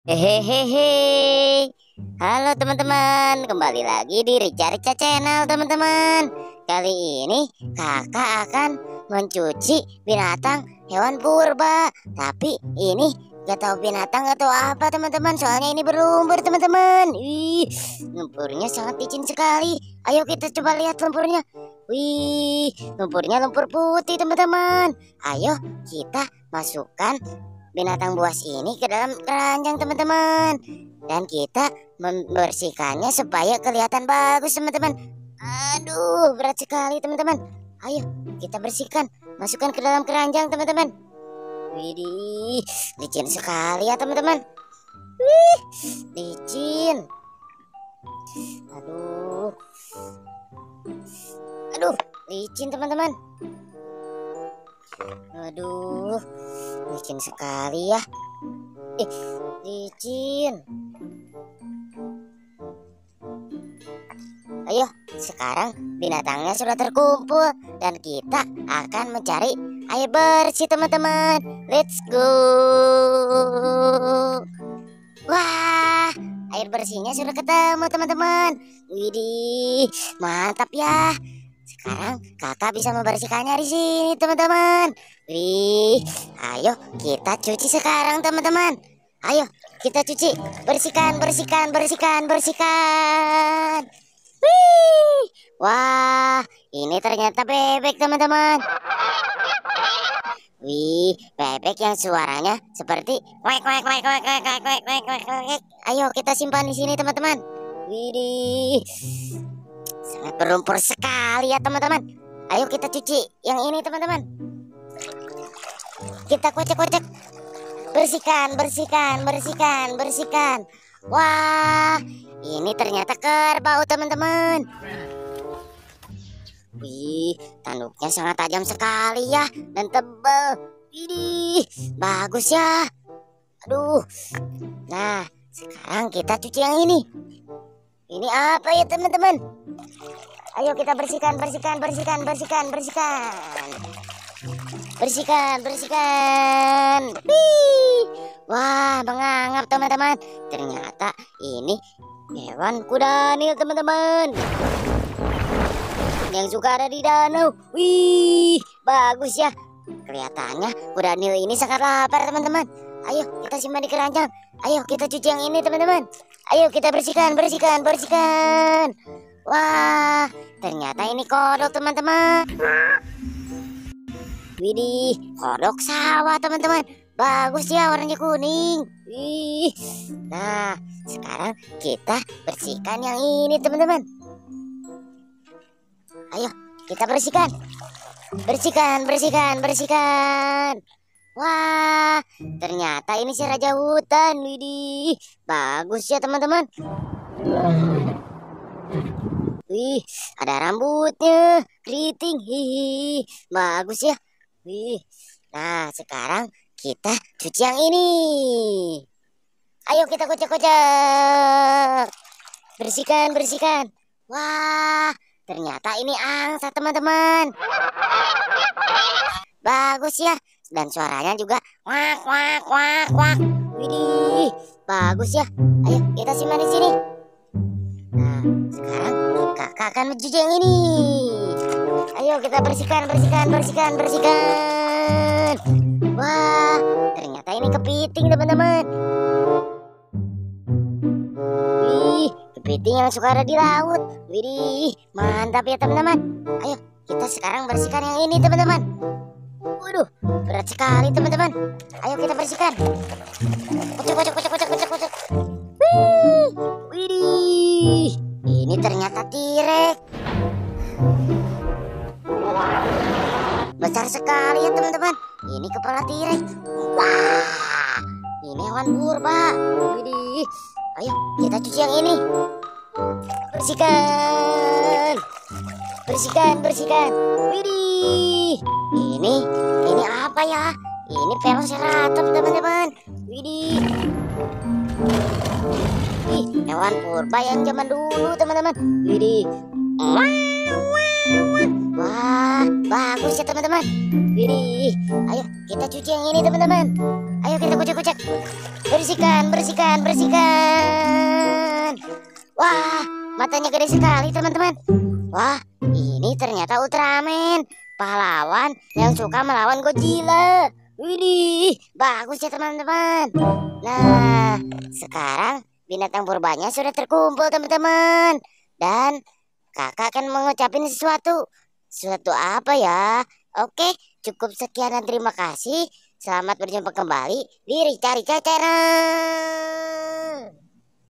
Hehehe. Halo teman-teman, kembali lagi di Rica Channel teman-teman. Kali ini kakak akan mencuci binatang hewan purba. Tapi ini gak tahu binatang atau apa teman-teman. Soalnya ini berlumpur teman-teman. Wih, lumpurnya sangat licin sekali. Ayo kita coba lihat lumpurnya. Wih, lumpurnya lumpur putih teman-teman. Ayo kita masukkan binatang buas ini ke dalam keranjang teman-teman, dan kita membersihkannya supaya kelihatan bagus teman-teman. Aduh, berat sekali teman-teman. Ayo kita bersihkan, masukkan ke dalam keranjang teman-teman. Widih, licin sekali ya teman-teman. Wih, licin. Aduh, licin teman-teman. Aduh, licin sekali ya. Licin. Ayo, sekarang binatangnya sudah terkumpul dan kita akan mencari air bersih teman-teman. Let's go. Wah, air bersihnya sudah ketemu teman-teman. Widih, mantap ya. Sekarang kakak bisa membersihkannya di sini teman-teman. Wih, ayo kita cuci sekarang teman-teman. Ayo kita cuci, bersihkan. Wih, wah, ini ternyata bebek teman-teman. Wih, bebek yang suaranya seperti kwek kwek kwek kwek kwek kwek kwek kwek kwek kwek. Ayo kita simpan di sini teman-teman. Widih, sangat berlumpur sekali ya teman-teman. Ayo kita cuci yang ini teman-teman. Kita kocek-kocek. Bersihkan. Wah, ini ternyata kerbau teman-teman. Wih, tanduknya sangat tajam sekali ya, dan tebal. Widih, bagus ya. Aduh. Nah, sekarang kita cuci yang ini. Ini apa ya teman-teman? Ayo kita bersihkan. Wih, wah, mengangap teman-teman. Ternyata ini hewan kudanil teman-teman, yang suka ada di danau. Wih, bagus ya. Kelihatannya kudanil ini sangat lapar teman-teman. Ayo kita simpan di keranjang. Ayo kita cuci yang ini teman-teman. Ayo kita bersihkan. Wah, ternyata ini kodok teman-teman. Widih, kodok sawah teman-teman. Bagus ya, warnanya kuning. Wih. Nah, sekarang kita bersihkan yang ini teman-teman. Ayo kita bersihkan. Wah, ternyata ini si raja hutan. Widih, bagus ya teman-teman. Wih, ada rambutnya, keriting. Hihi, bagus ya. Wih, nah sekarang kita cuci yang ini. Ayo kita kocek-kocek. Bersihkan. Wah, ternyata ini angsa teman-teman. Bagus ya. Dan suaranya juga wak. Widih, bagus ya. Ayo kita simpan di sini. Nah, sekarang kakak akan mencuci yang ini. Ayo kita bersihkan. Wah, ternyata ini kepiting teman-teman. Wih, kepiting yang suka ada di laut. Widih, mantap ya teman-teman. Ayo kita sekarang bersihkan yang ini teman-teman. Waduh, berat sekali teman-teman. Ayo kita bersihkan. Kocek. Widih, ini ternyata tirek. Besar sekali ya teman-teman. Ini kepala tirek. Wah, ini hewan purba. Widih, ayo kita cuci yang ini. Bersihkan. Widih, ini apa ya? Ini velociraptor teman-teman. Widih, hewan purba yang zaman dulu teman-teman. Widih, Wah, bagus ya teman-teman. Widih, ayo kita cuci yang ini teman-teman. Ayo kita kucek-kucek. Bersihkan, bersihkan, bersihkan. Wah, matanya gede sekali teman-teman. Wah, ini ternyata Ultraman, pahlawan yang suka melawan Godzilla. Widih, bagus ya teman-teman. Nah, sekarang binatang purbanya sudah terkumpul teman-teman. Dan kakak akan mengucapin sesuatu. Sesuatu apa ya? Oke, cukup sekian dan terima kasih. Selamat berjumpa kembali di Rica Rica Channel.